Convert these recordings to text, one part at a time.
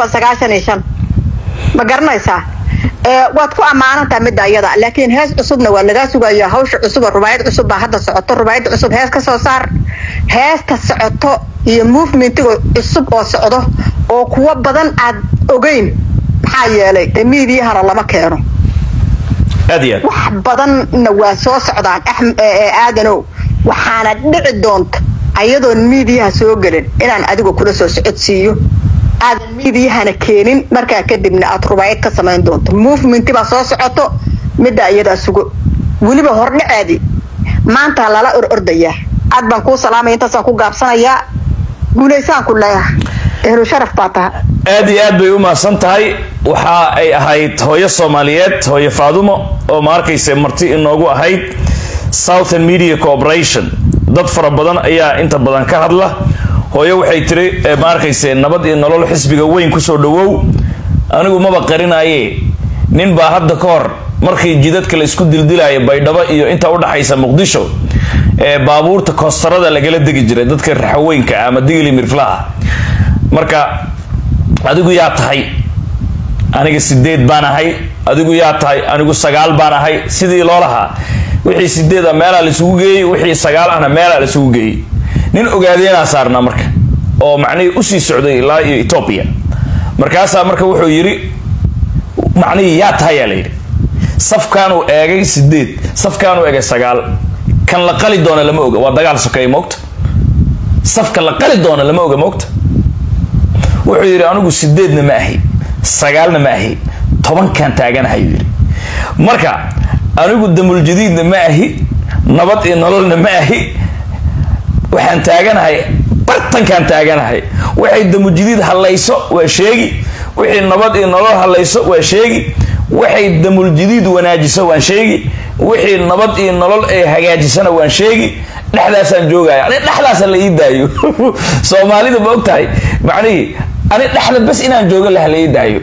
995 ma garanaysaa waad ku amaananta mid ayada laakiin hees cusubna waa laga sugayaa hawsha cusub rubaayad cusub baa hadda socoto rubaayad cusub hees ka soo saar heesta socoto iyo movementiga cusub oo socdo oo kuwa badan aad ogeyn maxaa yeelay meediyaha lama keeno adiya wax badanna waa soo socdaan aadanow waxaana dhici doonta ayadoo meediyaha soo galin inaan adigu kula soo socodsiiyo aadan meediyahana keenin markaa kadibna aad rubaayad ka samayn doonto movement baa soo socoto midda iyada sugo waliba hordhaceedi maanta lala ordaya aad baan ku salaamay intaasaan ku gaabsanayaa guuleysaan ku leeyahay ehlu sharaf baata aad iyo aad bay u maasan tahay waxa ay ahayd hooyo Soomaaliyeed hooyo Faadumo oo ma arkaysa marti inoogu ahayd Southern Media Corporation dad fara badan ayaa inta badan ka hadla hooyo waxay tiri ma arkaysa nabad iyo nolol xisbiga weyn ku soo dhawow anigu ma baqarinaayay nin baa hadda ka hor markii jidadka la isku dildilaayo Baydhabo iyo inta u dhaxaysa Muqdisho baabuurta koostarada lagala degi jiray dadka raxweynka ama digli mirflaha marka adigu yaa tahay aniga 8 baan ahay adigu yaa tahay anigu 9 baan ahay sidii loo lahaa wixii 8 meel la isugu geeyay wixii 9 ahna meel la isugu geeyay nin ogaadeenaa saarna marka oo macnii u sii socday ilaa Ethiopia markaas marka wuxuu yiri macnii yaa tahay leeyahay safkaan uu eegay 8 safkaan uu eegay 9 kan la qali doona lama oga waa dagaal sokay moogta safka la qali doona lama oga moogta wuxuu yiri anigu 8 ma ahi 9 ma ahi 10 kan taaganahay yiri marka anigu damul jadiid ma ahi nabad iyo nololna ma ahi waxaan taaganahay bartan kan taaganahay waxay damul jadiid halayso waa sheegi wixii nabad iyo nolol halayso waa sheegi waxay damul jadiid wanaajiso waa sheegi wixii nabad iyo nolol ay hagaajisana waa sheegi dhaxdaasaan joogaya dhaxdaas la ii daayo Soomaalida ma ogtahay macnii ani dhaxda bas inaan joogo la halay daayo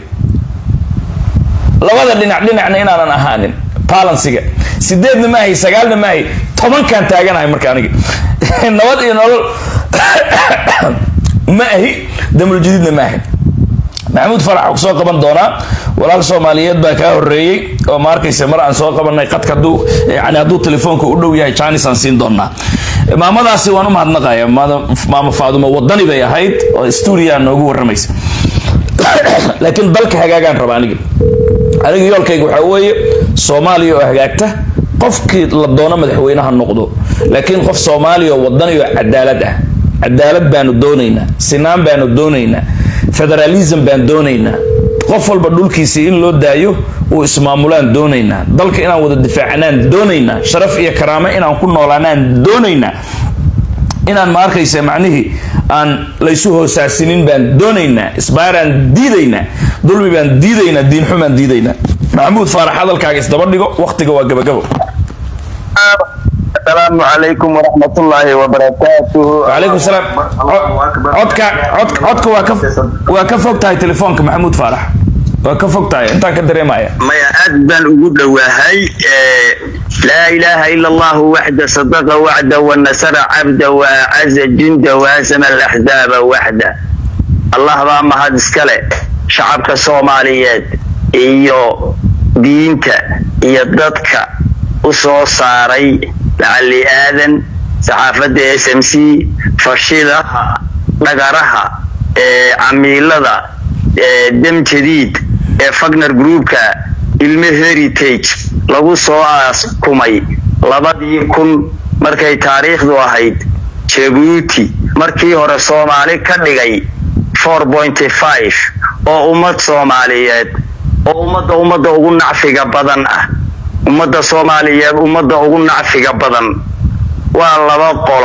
labada dhinacna inaan ahaanin balansiga 8 ma ahi 9 ma ahi 10 kan taaganahay marka aniga nabad iyo nolol ma ahi damul jadiidna ma ahi maxamuud farax oo soo qaban doona walaal Soomaaliyeed baa ka horeeyay oo ma arkaysa mar aan soo qabanay qadka haduu telefoonka u dhow yahay Chinese aan siin doona maamadaasi waan u mahadnaqayaa maama Faadumo wadani bay ahayd oo studio noogu waramaysa laakiin dalka hagaagan raba aniga yoolkaygu waxa weeye Soomaaliya oo hagaagta qofkii la doono madaxweynaha noqdo laakiin qof Soomaaliya oo wadani oo cadaalad baanu doonaynaa sinaan baanu doonaynaa federalism baan doonaynaa qof walba dhulkiisa in loo daayo oo ismaamulaan doonaynaa dalka inaan wada difaacanaan doonaynaa sharaf iyo karaamo inaan ku noolaanaan doonaynaa inaan ma arkaysa macnihi aan la isu hoosaasinin baan doonaynaa isbaaraan diidaynaa dulmi baan diidaynaa diin xumaan diidaynaa maxamuud faarax hadalkaaga isdaba dhigo waqtiga waa gabagabo السلام عليكم ورحمة الله وبركاته. وعليكم السلام. عدك وكفوك تاي تليفونك محمود فارح وكفوك تاي انت كدري معايا ما أدبن وجود وهاي لا إله إلا الله وحده صدق وعده ونصر عبده وعز جنده وهزم الأحزاب وحده الله ما هذا سكله شعبك الصوماليات إيو دينك يددك وصو صاري لعلي آذن صحافة SMC فشيلها نقرها عميلة دم جديد فاغنر جروبكا المهريتيج لغو سواس كومي لبدي يكون مركي تاريخ دو هيد جيبوتي مركي هور الصومالي كدغاي 4.5 oo ummad Soomaaliyeed oo ummada ugu nacfiga badan ah ummada Soomaaliyeed ummada ugu nacfiga badan waa laba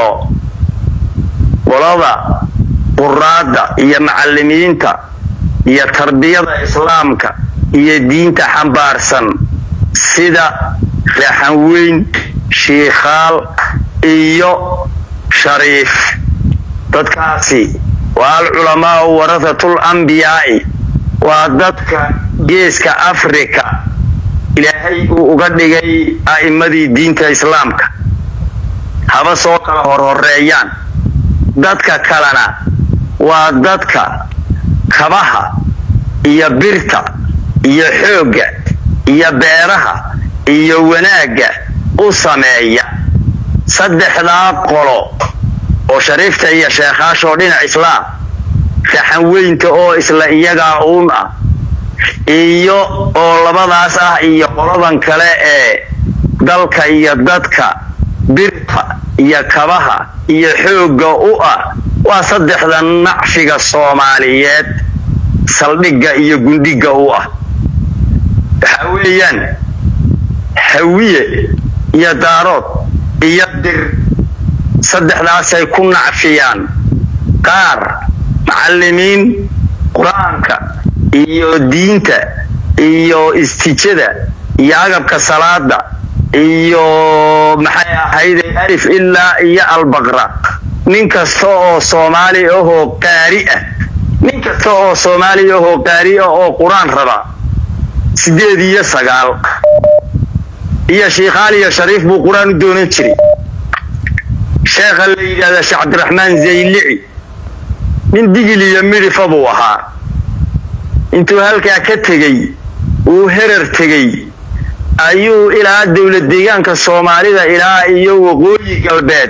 qolada quraada iyo macallimiinta iyo tarbiyada islaamka iyo diinta xambaarsan sida raxan weyn sheekhaal iyo shariif dadkaasi waa culamaa warasatul anbiyaa waa dadka geeska Afrika ilaahay uu uga dhigay aa'imadii diinta islaamka haba soo kala horeeyaan dadka kalena waa dadka kabaha iyo birta iyo xoogga iyo beeraha iyo wanaagga u sameeya saddexdaa qolo oo shariifta iyo sheekhaasho dhinac islaam raxan weynta oo isla iyagaa uun ah iyo oo labadaas ah iyo qoladan kale ee dalka iyo dadka birta iyo kabaha iyo xoogga u ah waa saddexda nacfiga Soomaaliyeed saldhigga iyo gundhiga u ah waxa weeyaan hawiye iyo daarood iyo dir saddexdaas ay ku nacfiyaan qaar macallimiin quraanka iyo diinta iyo istijada iyo agabka salaada iyo maxay ahayd alif ilaa iyo albaqra nin kasta oo Soomaali ah oo qaari ah nin kasta oo Soomaali ah oo qaari ah oo quraan raba 8 iyo 9 iyo Sheekh Ali Shariif buu quraan doonan jiray Sheekh la yiraahdo Sheekh Abdurrahman Zaylici min digiliya midifo buu ahaa intuu halkaa ka tagay uu herar tagay ayuu ilaa dawlad deegaanka Soomaalida ilaa iyo waqooyi galbeed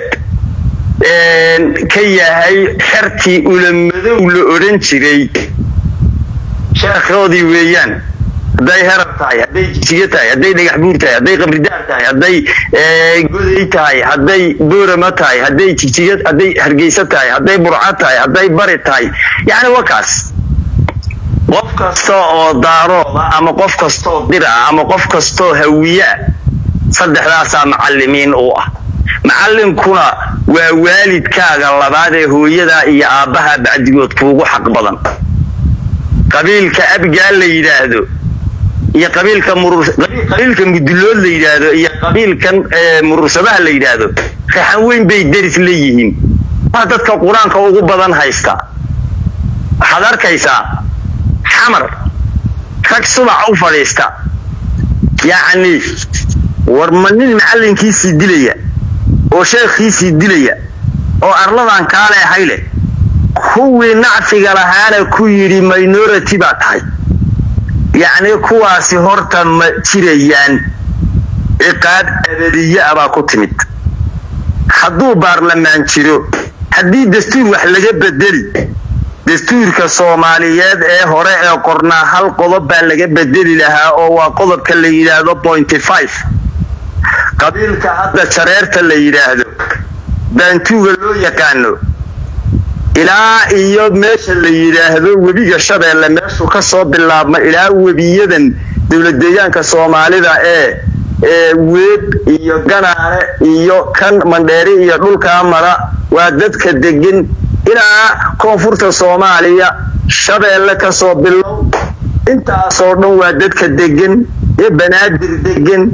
ka yahay xirtii ulamadow la oran jiray sheekhoodii weeyaan haday herar tahay haday jiga tahay haday dhagax buur tahay haday qabridaar tahay haday goday tahay haday boorama tahay haday jijiga haday hargeysa tahay haday burca tahay haday bari tahay yani wakaas qof kasta oo daarooda ama qof kasta oo dir ah ama qof kasta oo hawiya saddexdaas macallimiin oo ah macallinkuna waa waalidkaaga labaad ee hooyada iyo aabaha bacdigood kuugu xaq badan qabiilka abgaal la yiraahdo iyo qabiilka mudulood la yiraahdo iyo qabiilkan murursadaha la yiraahdo raxan weyn bay daris leeyihiin dadka quraanka ugu badan haysta waxaad arkaysaa xamar rag subax u fadhiista yani warmanin macallinkiisii dilaya oo sheekhiisii dilaya oo arladan kaale hayle kuwii nacfiga lahaana ku yiri minority baa tahay يعني كواسي هورتا جيريان عقاب أبدية أبا كتمت حدو بارلمان جيرو حدي دستور wax laga bedeli dastuurka Soomaaliyeed ee hore ee qornaa hal qodob baa laga bedeli lahaa oo waa qodobka la yiraahdo 0.5 qabiilka hadda jareerta la yiraahdo bantuuga loo yaqaano ilaa iyo meesha la yiraahdo webiga Shabeelle meeshu ka soo bilaabma ilaa webiyadan dawlad deegaanka Soomaalida ee weeb iyo ganaare iyo kan mandheeri iyo dhulka mara waa dadka degan ilaa koonfurta Soomaaliya Shabeelle ka soo bilow inta soo dhan waa dadka degan ee banaadir degan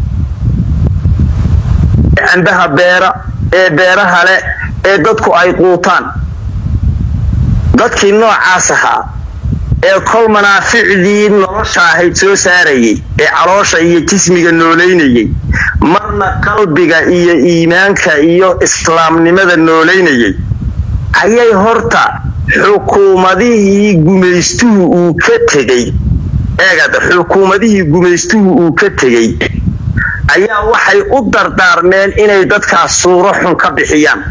andaha beeraha leh ee dadku ay quutaan dadkii noocaas ahaa ee kol manaaficdii nolosha ahayd soo saarayay ee caloosha iyo jismiga nooleynayay marna qalbiga iyo iimaanka iyo islaamnimada nooleynayay ayay horta xukuumadihii gumaystuhu uu ka tegay eegada xukuumadihii gumaystuhu uu ka tegay ayaa waxay u dardaarmeen inay dadkaas suuro xun ka bixiyaan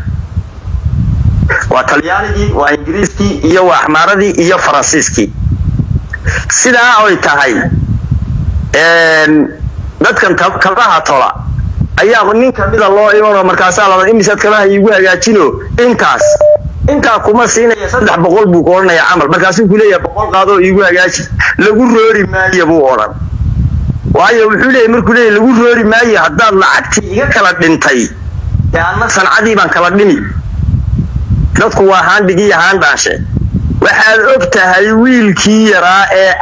وطلياني وإنجليزي إيو وأحماري إيو فرنسيسكي سيدا أوي تاهي dadkan kabaha tola ayaa nin kamida loo iman markaas la imisad kabaha igu hagaajino inta kuma siinaya 300 buu qoranaya amal markaas uu leeyahay 100 qaado igu hagaaji lagu roori maayo buu oran waayo wuxuu leeyahay markuu leeyahay lagu roori maayo hadaad lacagtii iga kala dhintay yaana sanadii baan kala dhimi dadku waa handigi handashe waxaad ogtahay wiilkii yaraa ee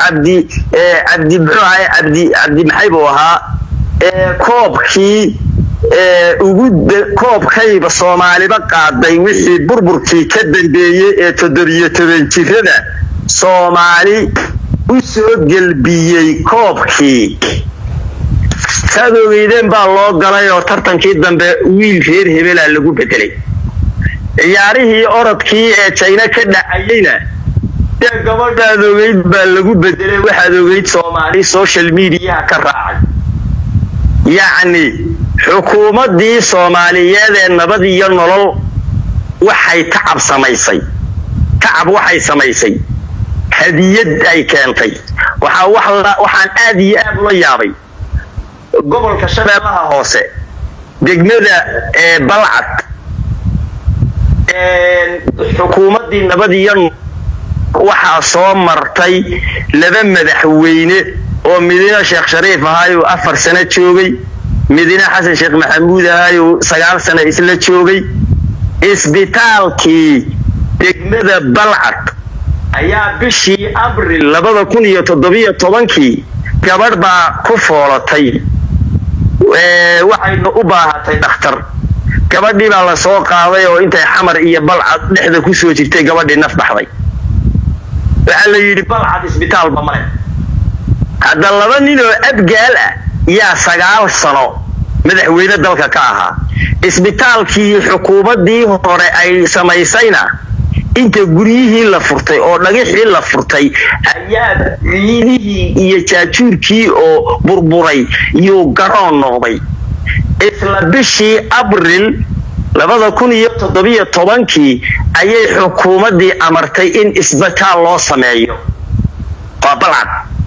Cabdi maxay buu ahaa koobkii koobkayba Soomaaliba qaaday wixii burburkii ka dambeeyay ee 17 jirada Soomaali u soo galbiyay koobkii sadoweydeen baa loo galay oo tartankii dambe wiil reer hebela lagu bedelay ciyaarihii orodkii ee China ka dhacayna يا قبضة ذوقيت بلغو بدلي واحد ذوقيت صومالي سوشيال ميديا كراعي يعني حكومة دي صومالية النبض ينولو وحي تعب سميسي تعب وحي سميسي هدية أي كانتي وحان آدي أبلا يابي قبل كشبه لها هوسي دقمدا بلعت حكومة دي النبض ينولو waxaa soo martay laba madaxweyne oo midina Sheekh Shariif ahayo 4 sano joogay midina Xasan Sheekh Maxamuud ahayo 9 sano isla joogay isbitaalkii degmada Balcad ayaa bishii Abriil 2017 gabadh baa ku foolatay waxayna u baahatay dhakhtar gabadhii baa la soo qaaday oo intay xamar iyo Balcad dhexda ku soo jirtay gabadhii naf baxday waxa la yiri Balcad isbitaal bamare hada laba nin oo abgaal ah yaa 9 sano madaxweyne dalka ka ahaa isbitaalkii xukuumadii hore ay samaysayna inta guriyihii la furtay oo dhagaxii la furtay ayaa ciidihii iyo jaajuurkii oo burburay iyo garoon noqday isla bishii Abriil 2017 ayay xukuumadii amartay in isbitaal loo sameeyo Balcad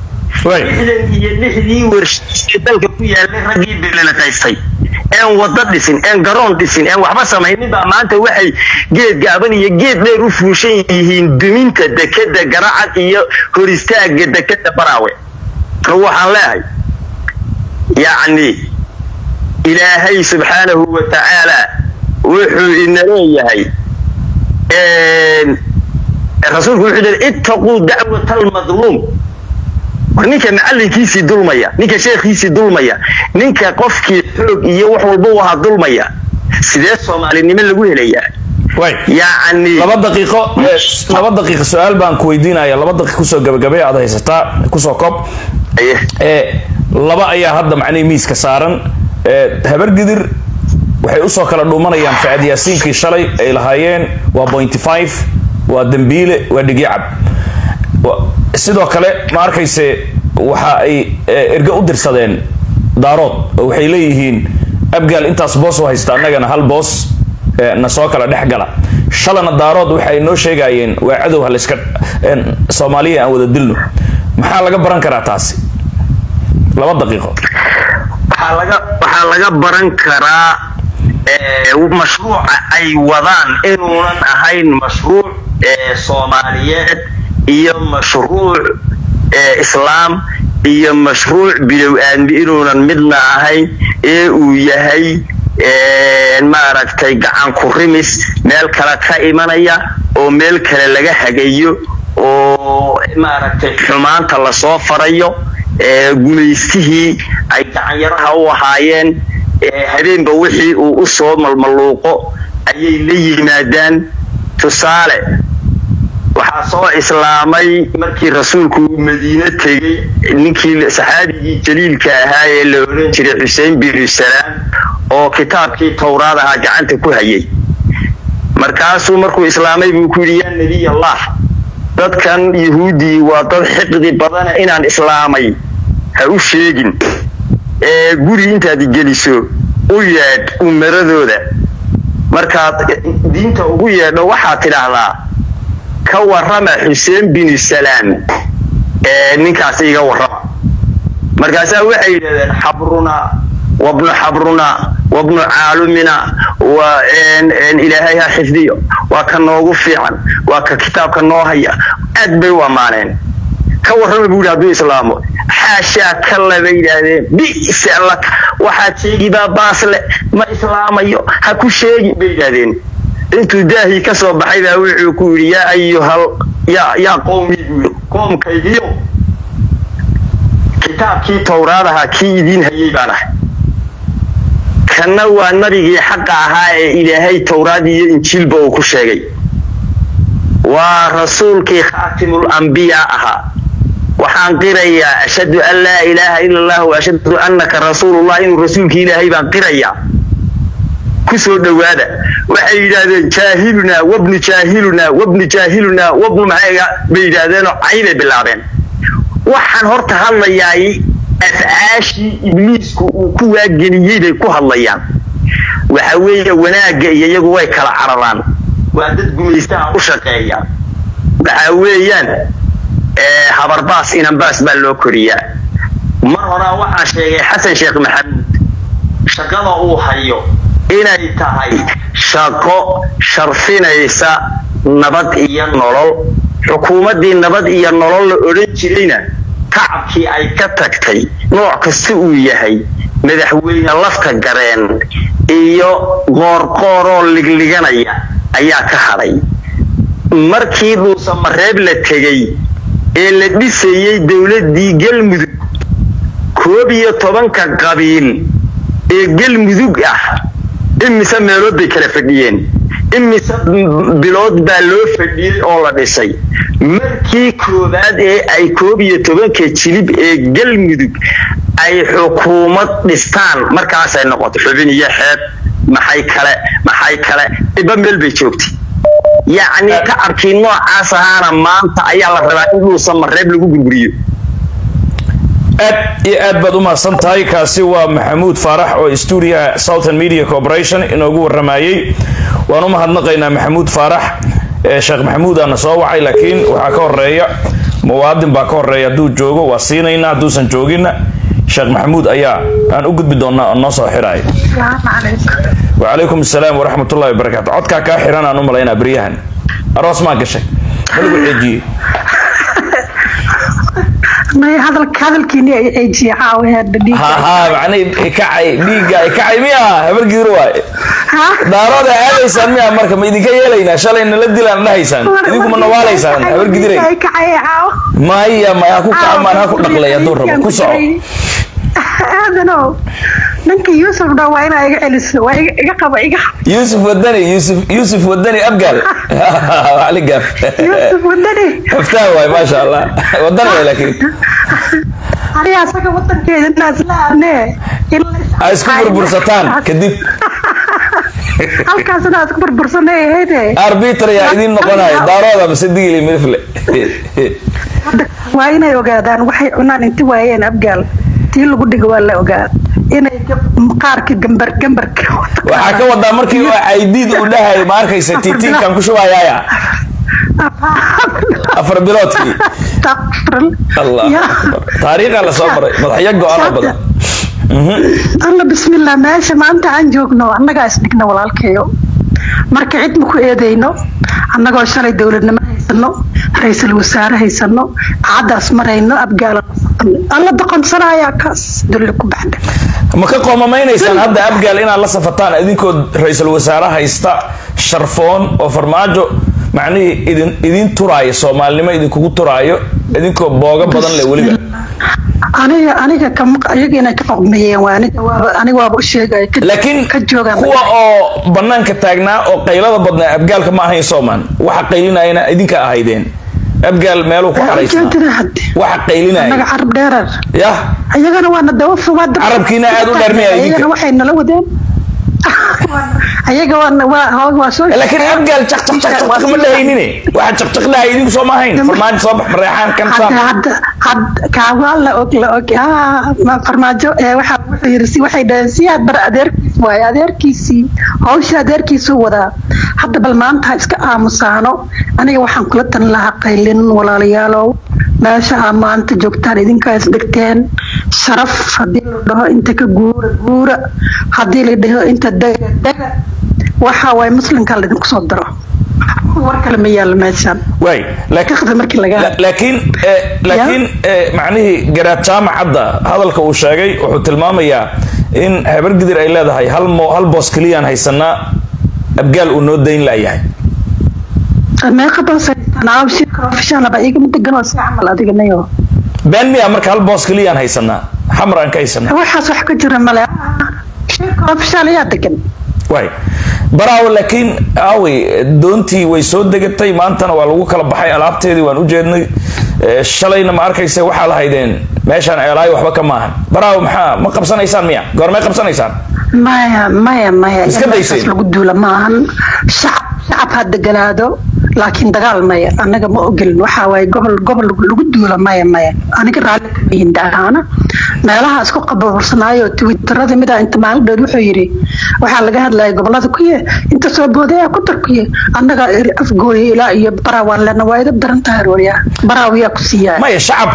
lixdii warshad dalka ku yaalay ragii bilaataysay een wada dhisin een garoon dhisin een waxba sameeynin baa maanta waxay geed gaaban iyo geed dheer u fuushan yihiin duminta dekada Garacad iyo hor istaaga dekada Baraawe waxaan leeyahay yaani ilaahay subhanahu wa ta'ala wuxuu inaleeyahay rasuulku wuxuu yiri ittaqu da'watal madlum ninka macallinkiisi dulmaya ninka sheekhiisi dulmaya ninka qofkii xoog iyo wax walba waxa dulmaya sidee Soomaalinimo lagu helayaa yaani laba daqiiqo su'aal baan ku weydiinayaa laba daqiiqo ku soo gabagabay aad haysataa ku soo koob laba ayaa hadda macnay miiska saaran habar gidir waxay u soo kala dhuumanayaan Faad Yaasiinkii shalay ay lahaayeen waa 0.5 waa dambiile waa dhigicab sidoo kale ma arkayse waxa ay erga u dirsadeen daarood waxay leeyihiin abgaal intaas boos oo haysta annagana hal boos na soo kala dhaxgala shalana daarood waxay noo sheegayeen waa cadow hal iska Soomaaliya aan wada dilno maxaa laga baran karaa taasi laba daqiiqo waxa laga baran karaa مشروع أي وضان إنه أهين مشروع صوماليات إيه مشروع إسلام إيه مشروع بلو أن إنه مدنا أهين إيه ويهي ما ركتي عن كرمس مال كلا كإيمانية أو مال كلا لجا حجيو أو ما ركتي حمان تلا صافريو جميسه أي تعيرها وهاين habeen ba wixii uu u soo malmaluuqo ayay leeyimaadaan tusaale waxa soo islaamay markii rasuulku Madiina tagay ninkii saxaabigii jaliilka ahaa ee la oran jiray Xuseen bin Salaam oo kitaabkii Tawraad ah gacanta ku hayay markaasuu markuu islaamay buu ku yiri nabi Allah dadkan yahuudi waa dad xiqdi badan inaan islaamay ha u sheegin guri intaad geliso u yeed umaradooda markaad diinta ugu yeedho waxa tiraahdaa ka warrama Xuseen bin Salaam ninkaas iga warrama markaas waxay yiraahdeen xabruna وابن حبرنا وابن عالمنا وان الهي حفظيه وكان نوغو فيعن وكتاب كان نو هيا ادبي ومانين كورن بو دابي اسلام حاشا كلا بيدادين بيس لك waxa sheegiba baasle ma islaamayo ha ku sheegi beedadeen intu daahi ka soo baxay baa wuxuu ku yiri ya ayuhal ya qowmi qoomkaygiyo kitaabkii Tawraadaha kii idin hayay baana kana waa nabigii xaq ahaa ee Ilaahay Tawraad iyo Injiil baa ku sheegay waa rasuulkii khaatimul anbiya ahaa waxaan qirayaa ashhadu an la ilaha illa allah wa ashhadu annaka rasuulullah in rasuulkii Ilaahay baan qirayaa kusoo dhawaada waxay yidhaahdeen jaahiluna wabnu jaahiluna wabnu jaahiluna wabnu maxayga bay yidhaahdeenoo caybay bilaabeen waxaan horta hadlayaay afcaashii ibliisku uu ku waageliyey bay ku hadlayaan waxa weeye wanaagga iyo iyagu way kala cararaan waa dad gumaystaha u shaqeeya waxa weeyaan habarbaas inanbaas baa loo koriyaa mar horaa waxaa sheegay xasan sheekh maxamuud shaqada uu hayo inay tahay shaqo sharfinaysa nabad iyo nolol xukuumaddii nabad iyo nolol la odhan jirayna kacabkii ay ka tagtay nooc kasta uu yahay madaxweyne lafta gareen iyo qoorqooroo ligliganaya ayaa ka hadhay markii dhuusa mareeb la tegey ee la dhisayey dowladdii galmudug 11 qabiil ee galmudug ah imise meelood bay kala fadhiyeen imise bilood baa loo fadhiyey oo la dhisay markii koobaad ee ay 11 jilib ee galmudug ay xukuumad dhistaan markaasay noqoto xubin iyo xeeb maxay kale iba meel bay joogtay yacni kacabkii noocaas ahaana maanta ayaa la rabaa in dhuusa mareeb lagu gurguriyo aad iyo aad baad u mahadsan tahay kaasi waa maxamuud faarax oo stuudiyaha Southern Media Corporation inoogu waramayay waan u mahadnaqaynaa maxamuud faarax sheekh maxamuud aan soo wacay laakiin waxa ka horeeya muwaadin baa ka horeeya haduu joogo waa siinayna haduusan joogina sheekh maxamuud ayaa aan u gudbi doonaa oo noo soo xiray wa alaykum asalaam wa rahmatullahi wa barakatuh codka ka xiran aan u malaynaa bariyahan aroos ma gashay lagu xeejiye ما هذا كيني أي شيء عاوي هذا ديك معني كعي ديك كعي ميا هبل جيروا دارود هذا يسمى ميا مركب ما يديك يلينا شال إن لدي لنا هيسان يديكم من نوال هيسان هبل جيري كعي عاو ما هي ما يأكل كعب ما نأكل نقلة يدور رب كوسع هذا نو نك يوسف ده وين أجلس وين قبا يوسف ودني أبقال عليك قف يوسف ودني افتاوي ما شاء الله ودني لكن عليها سكة وطن كذا الناس لا نه أسكبر برستان كديب halkaas aad ku burbursanay heede arbiter yaa idin noqonay daarooda masidii midfle waa inay ogaadaan waxay cunaan intii waayeen abgaal tii lagu dhigo waa la ogaa inay qaarka gambarka waxa ka wada markii waa aydid u dhahay ma arkaysa titiin kan ku shubaayaya afar biloodkii Allah taariikh la soo maray madaxya go'aan badan الله بسم الله ماشي ما أنت عن جوجنا أنا قاعد سنكنا ولا الكيو مركعت مكو إيدينو أنا قاعد شاري دولة ما هيسنو رئيس الوزراء هيسنو عاد أسمرينو أبقال الله دقن صرايا كاس دلكم بعد ما كقوم ما ينسان هذا أبقال إن الله صفتان إذنكو رئيس الوزراء هيستا شرفون وفرماجو معني إذن تراي سومال لما إذن كوكو ترايو إذنكو بوغا بدن لوليغا aniga ayagina ka qowmiyeen waa aniga waa sheegay laakiin kuwa oo banaanka taagnaa oo qaylada badnaa abgaalka ma ahayn Soomaan waxa qaylinayna idinka ahaydeen abgaal meel uu ku xaraysan waxa qaylinayna anaga carab dheerar ya ayagana waa nadawf wada carabkiina aad u dharmiyay idinka waxay nala wadeen ayaga waa soo laakiin abgaal jaq ma leeynine waxa jaq la idinku soo ma ahayn farmaajo soo bax reexaan kan had kaawala ma farmaajo waxa yirsi waxay dhaansiyaad bar adeerkiisii hawsha adeerkiisu wada hadda bal maanta iska aamusaano aniga waxaan kula tan lahaa qaylin walaalayaalow meesha maanta joogtaan idinkaas dhigteen sharaf hadii la dhaho inta ka guura hadii la dhaho inta daga waxa way muslimka la idinku soo daro warkale ma yaal meeshan way laakiin macnaheedu garaad jaamacadda hadalka uu sheegay wuxuu tilmaamayaa in habar gidir ay leedahay hal boos kaliyan haysanaa abgaal uu noo dayn laayahay ما قبل أنا أوشي كروفيشان أبغى إيجي متجنوا ساعة أديك نيو بين مية مركز هالبوس كليان هيسنا حمران كيسنا هو حاسو حكي جرى ملا شيء كروفيشان ياتكن واي براو لكن أوي دونتي ويسود دقتي ما أنتنا والو كلا بحي ألعبتي دي وانوجدني شلينا ما أركي يسوي حال هيدين ماشان علاي وحبك معهن براو محا ما قبصنا إنسان مية قر ما قبصنا إنسان maya iska daysay lagu duula maahan shacab ha deganaado laakiin dagaal maya anaga ma ogolin waxa waaye gobol lagu duula maya aniga raalli kama yihin dhahaana meelaha isku qababursanaayo twitterada mida inta maalin dheer wuxuu yidhi waxaa laga hadlaya gobolada kuye inta soo boodaya ku darkuye annaga afgooye ilaa iyo barawaan lena waa idab daran tahay rooryaa baraawiyaa ku siiyaa maya shacab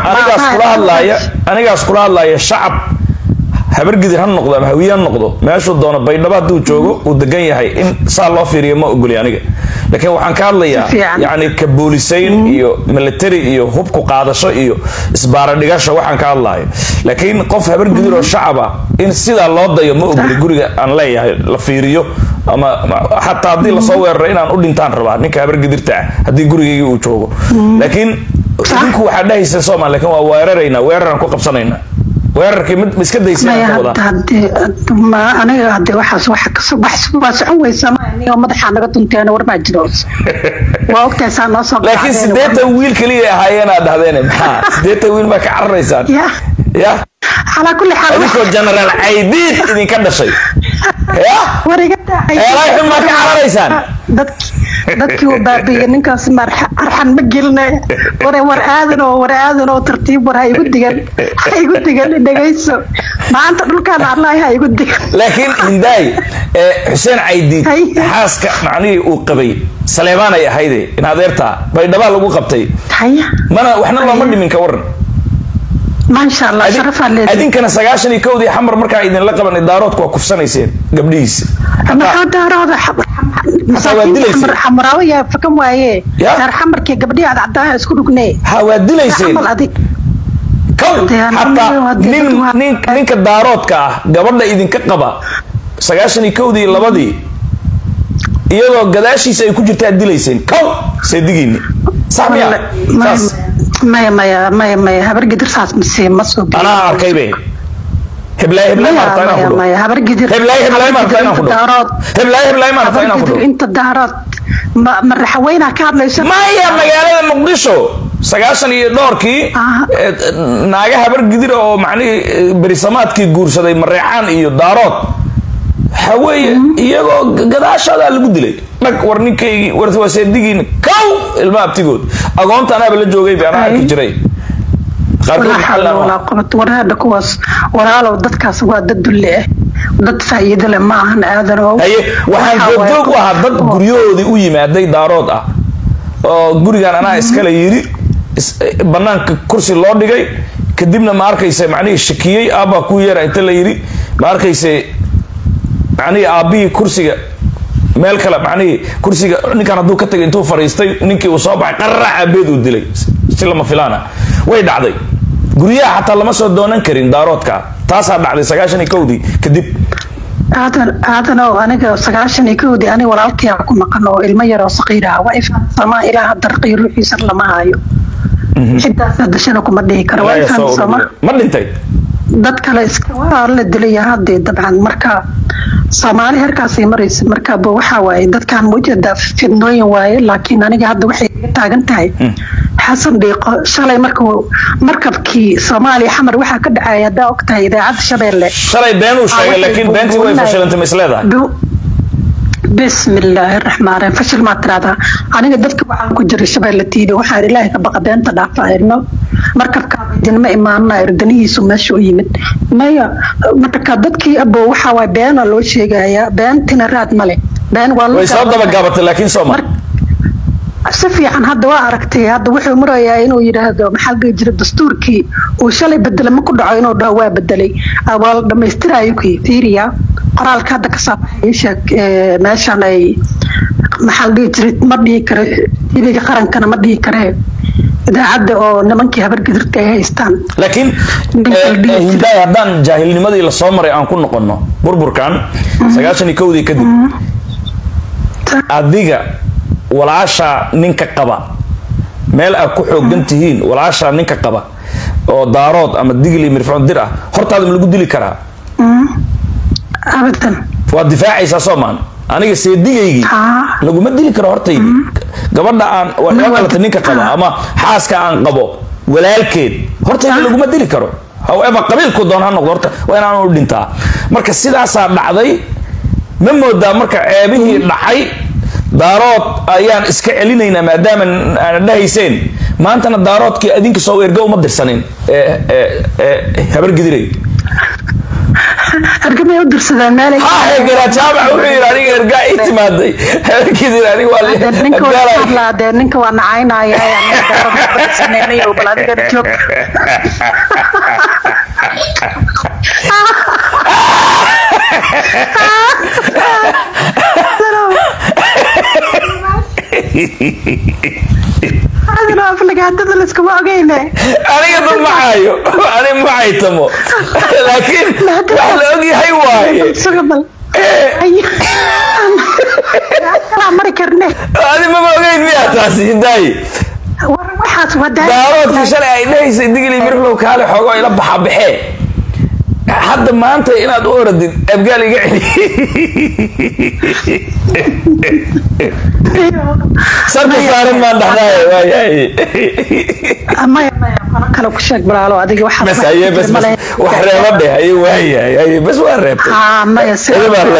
anigaas kula hadlaya shacab habargidir ha noqdo ama hawiye ha noqdo meeshuu doono baydhabo hadduu joogo uu degan yahay in saa loo fiiriyo ma ogoli aniga laakiin waxaan ka hadlayaa yani ka boolisayn iyo military iyo hubku qaadasho iyo isbaara dhigasho waxaan ka hadlayo laakiin qof habargidir oo shacab ah in sidaa loo dayo ma ogoli guriga aan leeyahay la fiiriyo ama xataa haddii lasoo weeraro inaan u dhintaan rabaa ninka habargidirta ah haddii gurigayga uu joogo laakiin ninku waxaa dhahaysa Soomaali laakiin waa weeraraynaa weeraraan ku qabsanaynaa weerarkii mid iska daysay aniga hadde waxaas waxa ka soo baxay waa socon weysa ma madaxa naga dunteena war ma jiro waa ogtahay saan noo soo laakiin 8 wiil kaliya ahaayeen aad dhahdeen maxaa 8 wiil ma ka cararaysaan ya ala kulli xaal adiko general aidid idinka dhashay ya warigada ay ma ka cararaysaan dadkii uu baabiye ninkaas arxan ma gelnay war aadan oo tartiib war hay gudigan dhageyso maanta dhulkaan Allah hay gudigan laakiin hinday Hussein Aidid xaaska macnii uu qabay Saleemaan ay ahaydee in adeerta baydhaba lagu qabtay mana waxna looma dhimin ka waran ما شاء الله شرف عليك أدين كنا سجاشني كودي حمر مركا إذن لقب أن الدارات كوكفسانيسين قبليس ما دارات حمر حمراوية فكم وعيه دار حمر كي قبلي على عدها يسكنوا كنيه هودي ليسين كون حتى نين كدارات كا قبلنا إذن كقبا سجاشني كودي لبدي يلا قداشي سيكون جرت أدي ليسين كون سيدقيني سامية ما هبر قدر ساس مسي مسوق أنا أركيبه هبلاي مرتين أخذه هبلاي مرتين أخذه هبلاي مرتين أخذه أنت الدارات مر حوينا كار ليش ما هي مجال مقدسه سجاشني دوركي ناجح هبر قدر أو معني برسمات كي جورس هذا مريحان إيو دارات حوي يجو قداش هذا اللي بدلي لك ورنيكي ورثوا سيدين كاو الماء بتقول أقومت أنا بالجوجي بأنا كجري ولا قوة ولا هذا كواس ولا لو دتكاس وادد اللي dad faa'iido leh ma ahan aadan oo waxaan joogjoog waa dad guryahoodii u yimaaday daarood ah oo gurigan anaa iskala yiri banaanka kursi loo dhigay kadibna ma arkaysa macnihii shakiyay aaba ku yeera inta la yiri ma arkaysa macnihii aabihii kursiga meel kale macnihii kursiga ninkan hadduu ka tagay intuu fariistay ninkii uu soo baxay qarrac aabeed uu dilay si lama filaana way dhacday guryaha xataa lama soo doonan karin daaroodka taasaa dhacday 91dii kadib aadan oo aniga 91dii aniga walaalkii ku maqan oo ilmo yar oo saqiir ah waa ifahama ilaa hadda raqiir ruuxiisa lama hayo xidaas dashana kuma dhihi karo waa ifahama ma dhintay dad kale iska waa la dilay hadii dabcan marka Soomaali halkaas ay maraysa marka waxa waaye dadkan mujada fidnooyin waaye laakiin aniga hadda waxay taagan tahay xasan deeqo shalay markabkii Soomaaliya xamar waxa ka dhacay hada ogtahay idaacada Shabeelle shalay been uu sheegay laakiin beentii way fashilantay misleeda بسم الله الرحمن الرحيم فشل ما ترادا أنا قدرت وعن كجر الشباب التيبي وحار الله كبقى بين تدافع إنه مركب كابدين ما إيماننا إردنيه سمشوا يمد ما يا مركبت كي أبو وحوا بين الله شيء جاية بين تنراد ملء بين والله ويصاب ده بجابت لكن سوما سفي عن هذا وعركتي هذا وحي مرة إنه يرهد محل جرب دستور كي وشلي بدل ما كل عينه ده هو بدلي أول لما يستريكي ثيريا قرال كذا كسب يشك ماشان أي محل جرب ما بيكره يبي قرن كنا ما بيكره إذا عدى أو نمكي هبر قدرت يستان لكن هداية هدان جاهل لماذا الصومر أن كنا قلنا بربر كان سجاشني كودي كذب أديجا والعشاء نينك قبا مال أكوحو جنتهين والعشاء نينك قبا أو دارات أما ديجلي مرفعون درع هرت هذا من اللي قدلي كرا أبدا والدفاع يساسومان أنا سيدي يجي لو ما ديلي كرا هرت يجي قبلنا عن ولا نينك قبا أما حاسك عن قبا ولا الكيد هرت يجي لو ما ديلي كرا however qabiilku doon ha noqdo horta waa inaan u dhintaa marka sidaasaa dhacday ma moodaa marka ceebihii dhacay daarood ayaan iska celinaynaa maadaama aan dhahayseen maantana daaroodkii adinka soo ergo uma dirsanin habar gidiray argamay u dirsadaan maalay haa garaa jaamac wuxuu yiri aniga ergaa ii timaaday habar gidir aniga waa ninka waa nacaynaya ayaan baladiga joog أنا أفلق هذا لسه ما أجينا. أنا قبل معايو أنا معي تمو لكن وحلا أجي هاي واي. سقبل. أي. أنا مري كرني. أنا ما أجينا فيها تاسي داي. وحاس وداي. دارود في شارع إنه يصدق لي بيرفلو كهله حقه يلبح بحي. حد ما أنت هنا تورد أبقى لي قاعد. صرت صار ما دحناي واي ما أنا كلو كشك برالو هذيك واحد بس هي بس وحريبه هي وهي بس وحريبه ما يصير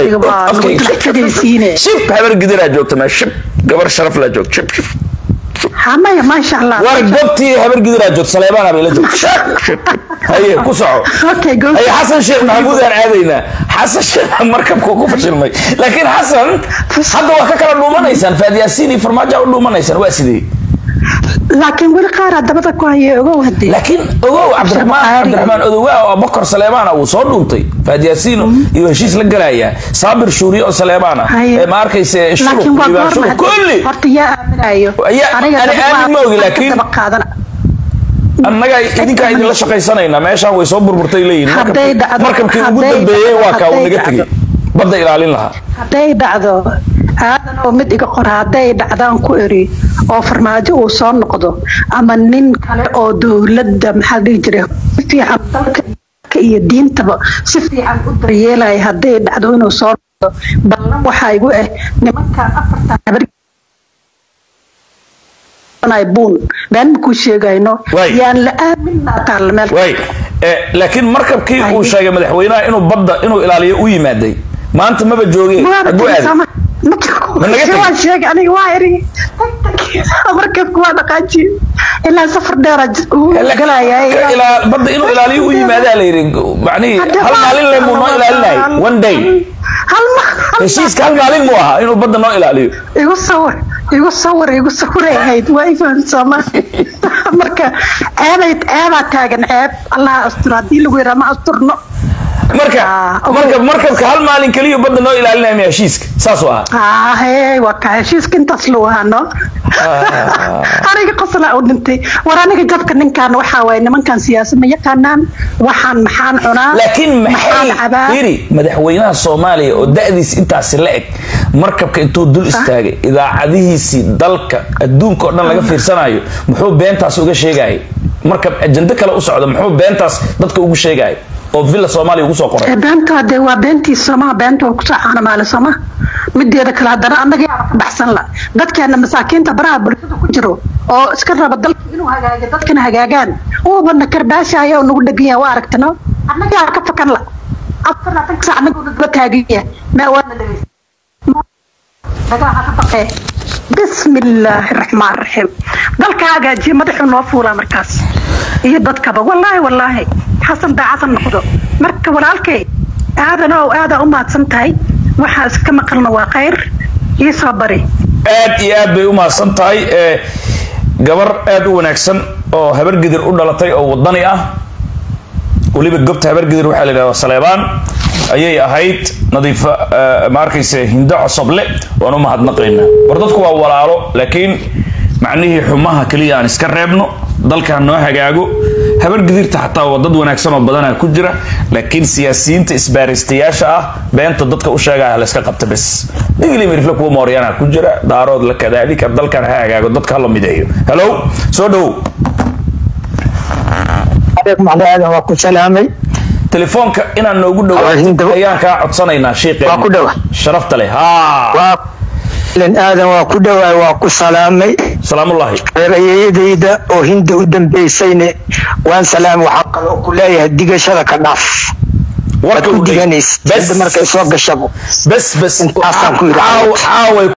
شوف حبر قدر جوجت ما شوف قبر شرف لا جوج شوف حماية ما شاء الله ورقبتي حبر قدر جوج سليمان ابي لا جوج هي كسعو اوكي جو هي حسن شيخ محمود انا عادينا حسن شيخ مركب كوكو فشلمي لكن حسن حد waa ka kala dhuumanaysan faadiyasiini farmaajo u dhuumanaysan waa sidii laakiin wali qaar dabada ku hayay ogow hadii laakiin ogow Cabdiraxmaan Odowa oo Bakar Saleemaan uu soo dhuuntay faadiyasiin iyo heshiis la galaya Saabir Shuuri oo Saleemaan ee ma arkayse shuru kulli horta yaa aaminayo aniga aan ma ogi laakiin annaga idinka idin la shaqaysanayna meesha way soo burburtay leeyihiin markabkii ugu dambeeyay waa ka uu naga tagay badda ilaalin lahaa haday dhacdo aadan oo mid iga qor haday dhacdaan ku eri oo farmaajo uu soo noqdo ama nin kale oo dawladda maxaa dhihi jiray fiican dalka iyo diintaba si fiican u daryeelay haday dhacdo inuu soo noqdo ballan waxa igu nimanka afarta habar أنا يبون بان كوشي جاينو يعني لا من تعلم واي لكن مركب كي وشاي مدحوينا إنه بدأ إنه إلى وي مادي ما أنت ما بتجوجي أقول هذا من نجت شيء أنا وايري مركب كوانا قاجي إلا سفر درج قلا يا إلى بدأ إنه إلى وي مادي ليري يعني هل مالين لمو ما إلى الله one day هل ما الشيء كان مالين موها إنه بدأ إنه إلى يقصور هيد وايفان سما مركا عيبة تاجن عيب الله أسترادي لغيره ما أسترنا مركب كهال مالين كليه بدنا نو إلى علنا مياشيسك ساسوها هي وكاشيسك انت صلوها نو أنا قصلا أودنتي وراني جابك إن كان وحاوي من كان سياسي ما يكانان وحان محان عنا لكن محان فيري مدحوينها الصومالي ودأديس انت عسلائك مركب كنتو دول استاجي إذا عديه سي دلك الدون كورنا لقى في رسانايو محو بينتاس وقا شيقاي مركب أجندك لا أسعود محو بينتاس دادك وقا شيقاي oo villa Soomaaliya ugu soo qoray beenta de waa beentii Soomaa beenta ku saacana maal Soomaa mideeda kala hadana anaga baxsan la dadkeena masaakiinta baraha bulshada ku jiro oo iska raba dalka inuu hagaago dadkana hagaagaan oo badna karbaashaya oo nagu dhagiya waa aragtano anaga ka fakan la afkana tan saacna dad taagiya ma wana dhageys daga ka faqay bismillahir rahmanir rahim dalkaaga ji madaxu noo fuula markaas iyo dadkaba wallahi حسن ده عسل نقطه مركب والعالكي هذا نوع هذا سنتاي وحاس كما قلنا وخير يصبري aad bay u mahadsan tahay gabar aad u wanaagsan oo habar gidir u dhalatay oo wadani ah waliba gobta habar gidir waxa la yiraahdaa Saleebaan ayay ahayd nadiifa ma arkayse hinda cusable waan u mahadnaqaynaa war dadku waa walaalo laakiin macnaheedu xumaha kaliya aan iska reebno dalkan noo hagaago habar gidirta xataa wadad wanaagsan oo badan ku jira laakiin siyaasiyiinta isbaaristayaasha ah beenta dadka u sheegaya la iska qabta bas digli mirfla kuwa mooriyana ku jira daarood la kadaalika dalkan hagaago dadka la mideeyo hello soo dhaw adeeg macnaheedu waa ku salaamay telefoonka inaan noogu dhawaado ayaan ka codsanaynaa sheekhay waa ku dhaw sharafta leh ha waa len aadan waa ku dhawaay waa ku salaamay سلام الله reeyadayda oo hinda u dambeysayne waan salaam waxa kale oo ku leeyahay digashada ka dhaaf warka u diganeys bas markay soo gashabo bas intaasaan ku yiraahdaa